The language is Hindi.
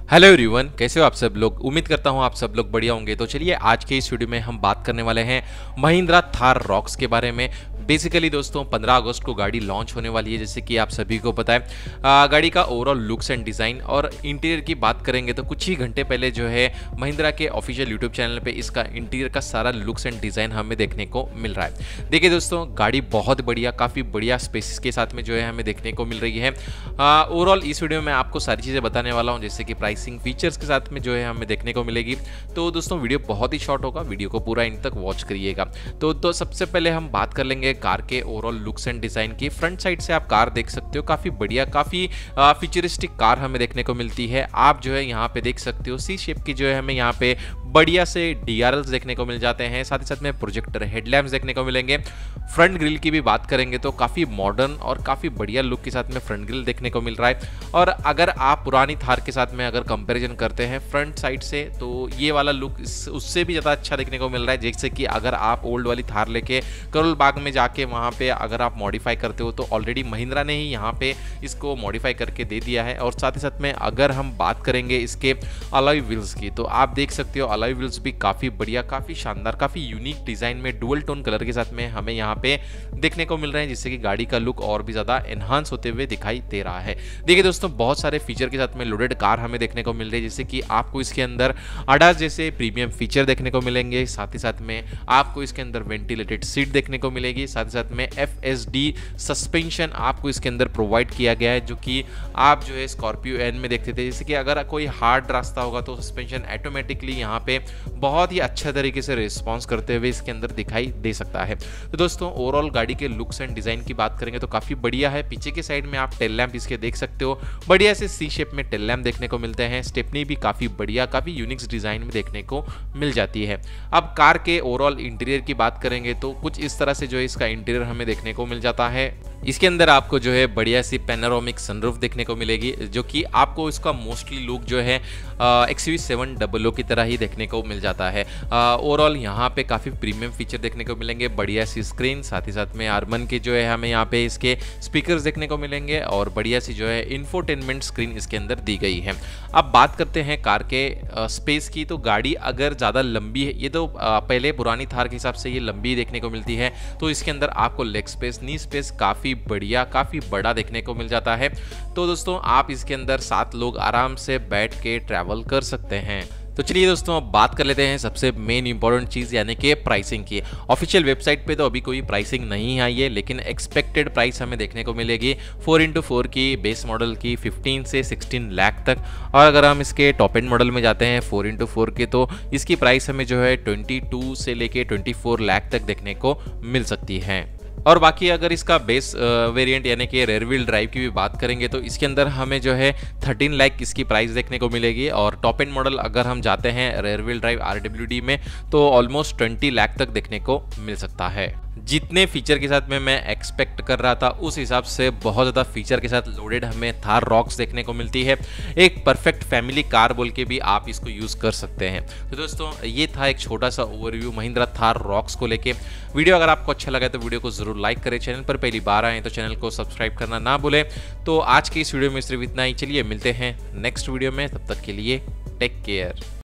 हेलो एवरीवन, कैसे हो आप सब लोग। उम्मीद करता हूँ आप सब लोग बढ़िया होंगे। तो चलिए आज के इस वीडियो में हम बात करने वाले हैं महिंद्रा थार रॉक्स के बारे में। बेसिकली दोस्तों 15 अगस्त को गाड़ी लॉन्च होने वाली है, जैसे कि आप सभी को पता है। गाड़ी का ओवरऑल लुक्स एंड डिज़ाइन और इंटीरियर की बात करेंगे तो कुछ ही घंटे पहले जो है महिंद्रा के ऑफिशियल यूट्यूब चैनल पे इसका इंटीरियर का सारा लुक्स एंड डिज़ाइन हमें देखने को मिल रहा है। देखिए दोस्तों, गाड़ी बहुत बढ़िया, काफ़ी बढ़िया स्पेस के साथ में जो है हमें देखने को मिल रही है। ओवरऑल इस वीडियो में आपको सारी चीज़ें बताने वाला हूँ, जैसे कि प्राइसिंग, फीचर्स के साथ में जो है हमें देखने को मिलेगी। तो दोस्तों वीडियो बहुत ही शॉर्ट होगा, वीडियो को पूरा इन तक वॉच करिएगा। तो सबसे पहले हम बात कर लेंगे कार के ओवरऑल लुक्स एंड डिज़ाइन की। फ्रंट साइड से आप कार देख सकते हो, काफ़ी बढ़िया, काफ़ी फ्यूचरिस्टिक कार हमें देखने को मिलती है। आप जो है यहाँ पे देख सकते हो सी शेप की जो है हमें यहाँ पे बढ़िया से DRLs देखने को मिल जाते हैं, साथ ही साथ में प्रोजेक्टर हेडलैम्प्स देखने को मिलेंगे। फ्रंट ग्रिल की भी बात करेंगे तो काफ़ी मॉडर्न और काफ़ी बढ़िया लुक के साथ में फ्रंट ग्रिल देखने को मिल रहा है। और अगर आप पुरानी थार के साथ में अगर कंपैरिजन करते हैं फ्रंट साइड से, तो ये वाला लुक उससे भी ज़्यादा अच्छा देखने को मिल रहा है। जैसे कि अगर आप ओल्ड वाली थार लेके करोल बाग में जाके वहाँ पे अगर आप मॉडिफाई करते हो तो ऑलरेडी महिंद्रा ने ही यहाँ पे इसको मॉडिफाई करके दे दिया है। और साथ ही साथ में अगर हम बात करेंगे इसके अलॉय व्हील्स की, तो आप देख सकते हो अलॉय व्हील्स भी काफ़ी बढ़िया, काफ़ी शानदार, काफ़ी यूनिक डिज़ाइन में डुअल टोन कलर के साथ में हमें यहाँ पे देखने को मिल रहे हैं, जिससे कि गाड़ी का लुक और भी ज़्यादा एनहांस होते हुए दिखाई दे रहा है। देखिए दोस्तों, बहुत सारे फीचर के साथ में लोडेड कार हमें देखने को मिल रही है, जैसे कि आपको इसके अंदर ADAS जैसे प्रीमियम फीचर देखने को मिलेंगे। साथ ही साथ में आपको इसके अंदर वेंटिलेटेड सीट देखने को मिलेगी। साथ ही साथ में FSD सस्पेंशन आपको इसके अंदर प्रोवाइड किया गया है, जो कि आप जो है स्कॉर्पियो एन में देखते थे। जैसे कि अगर कोई हार्ड रास्ता होगा तो सस्पेंशन ऑटोमेटिकली यहाँ पे बहुत ही अच्छा तरीके से रिस्पॉन्स करते हुए इसके अंदर दिखाई दे सकता है। तो दोस्तों ओवरऑल गाड़ी के लुक्स एंड डिज़ाइन की बात करेंगे तो काफ़ी बढ़िया है। पीछे के साइड में आप टेल लैम्प इसके देख सकते हो, बढ़िया से सी शेप में टेल लैम्प देखने को मिलते हैं। स्टेपनी भी काफ़ी बढ़िया, काफ़ी यूनिक डिज़ाइन में देखने को मिल जाती है। अब कार के ओवरऑल इंटीरियर की बात करेंगे तो कुछ इस तरह से जो है इसका इंटीरियर हमें देखने को मिल जाता है। इसके अंदर आपको जो है बढ़िया सी पैनोरामिक सनरूफ देखने को मिलेगी, जो कि आपको इसका मोस्टली लुक जो है XUV700 की तरह ही देखने को मिल जाता है। ओवरऑल यहाँ पे काफ़ी प्रीमियम फीचर देखने को मिलेंगे, बढ़िया सी स्क्रीन, साथ ही साथ में अर्बन के जो है हमें यहाँ पे इसके स्पीकर्स देखने को मिलेंगे और बढ़िया सी जो है इंफोटेनमेंट स्क्रीन इसके अंदर दी गई है। अब बात करते हैं कार के स्पेस की, तो गाड़ी अगर ज़्यादा लंबी है, ये तो पहले पुरानी थार के हिसाब से ये लंबी देखने को मिलती है, तो इसके अंदर आपको लेग स्पेस, नी स्पेस काफ़ी बढ़िया, काफ़ी बड़ा देखने को मिल जाता है। तो दोस्तों आप इसके अंदर 7 लोग आराम से बैठ के ट्रैवल कर सकते हैं। तो चलिए दोस्तों अब बात कर लेते हैं सबसे मेन इंपॉर्टेंट चीज़, यानी कि प्राइसिंग की। ऑफिशियल वेबसाइट पे तो अभी कोई प्राइसिंग नहीं आई है, लेकिन एक्सपेक्टेड प्राइस हमें देखने को मिलेगी 4x4 की बेस मॉडल की 15 से 16 लाख तक। और अगर हम इसके टॉप एंड मॉडल में जाते हैं 4x4 के, तो इसकी प्राइस हमें जो है 22 से लेके 24 लाख तक देखने को मिल सकती है। और बाकी अगर इसका बेस वेरिएंट यानी कि रेयर व्हील ड्राइव की भी बात करेंगे तो इसके अंदर हमें जो है 13 लाख इसकी प्राइस देखने को मिलेगी। और टॉप एंड मॉडल अगर हम जाते हैं रेयर व्हील ड्राइव RWD में, तो ऑलमोस्ट 20 लाख तक देखने को मिल सकता है। जितने फीचर के साथ में मैं एक्सपेक्ट कर रहा था उस हिसाब से बहुत ज़्यादा फीचर के साथ लोडेड हमें थार रॉक्स देखने को मिलती है। एक परफेक्ट फैमिली कार बोल के भी आप इसको यूज़ कर सकते हैं। तो दोस्तों ये था एक छोटा सा ओवरव्यू महिंद्रा थार रॉक्स को लेके। वीडियो अगर आपको अच्छा लगा तो वीडियो को ज़रूर लाइक करें, चैनल पर पहली बार आए तो चैनल को सब्सक्राइब करना ना भूलें। तो आज की इस वीडियो में सिर्फ इतना ही, चलिए मिलते हैं नेक्स्ट वीडियो में, तब तक के लिए टेक केयर।